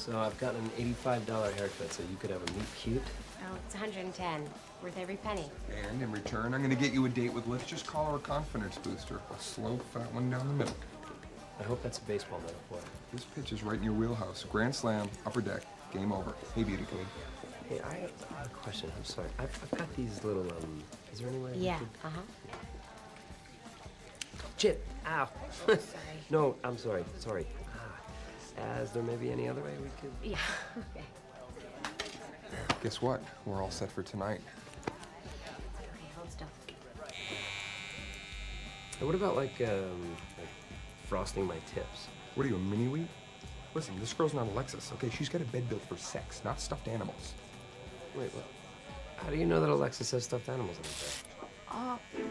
So I've gotten an $85 haircut, so you could have a meet cute. Oh, it's 110. Worth every penny. And in return, I'm gonna get you a date with, let's just call her a confidence booster. A slow, fat one down the middle. I hope that's a baseball metaphor. This pitch is right in your wheelhouse. Grand slam, upper deck, game over. Hey, beauty queen. Hey, I have a question. I'm sorry. I've got these little, is there any way? Yeah, Chip! Ow! Sorry. No, I'm sorry. Sorry. Is there maybe any other way we could? Yeah, okay. Guess what? We're all set for tonight. Okay, hold still. Hey, what about, like frosting my tips? What are you, a mini-wheat? Listen, this girl's not Alexis, okay? She's got a bed built for sex, not stuffed animals. Wait, what? How do you know that Alexis has stuffed animals in her bed?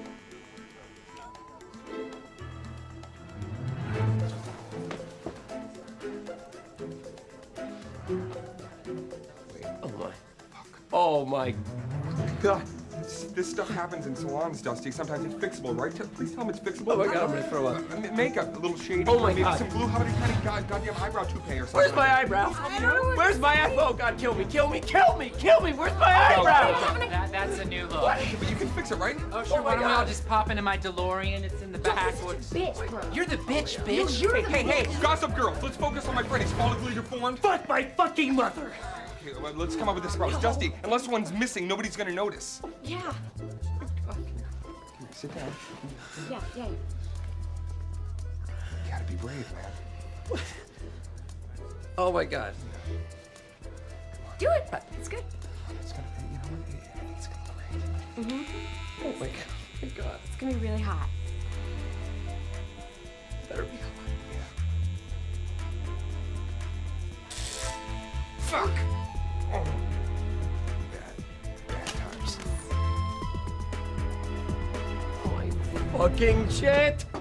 Wait, oh my. Fuck. Oh my God. This stuff happens in salons, Dusty. Sometimes it's fixable, right? Please tell him it's fixable. Oh my God, I'm gonna throw up. Makeup, a little shady. Oh my maybe God. some glue. How about a kind of goddamn eyebrow toupee or something? Where's my eyebrow? Where's my eyebrow? Oh God, kill me, kill me, kill me, kill me! Where's my eyebrow? That's a new look. What? But you can fix it, right? Oh, sure. Oh Why my don't we all God. just pop into my DeLorean? It's in the back. Bitch, bro. You're the bitch, bitch. Hey, gossip girl. Let's focus on my friend. He's follically deformed. Fuck my fucking mother! Okay, well, let's come up with this approach. Dusty, unless one's missing, nobody's gonna notice. Yeah. Sit down. Yeah. You gotta be brave, man. Oh my God. Do it. It's good. It's gonna, you know what? It's gonna be great. Oh my God. Oh my God. It's gonna be really hot. Better be hot. Fuck! Oh. Bad times. My fucking shit!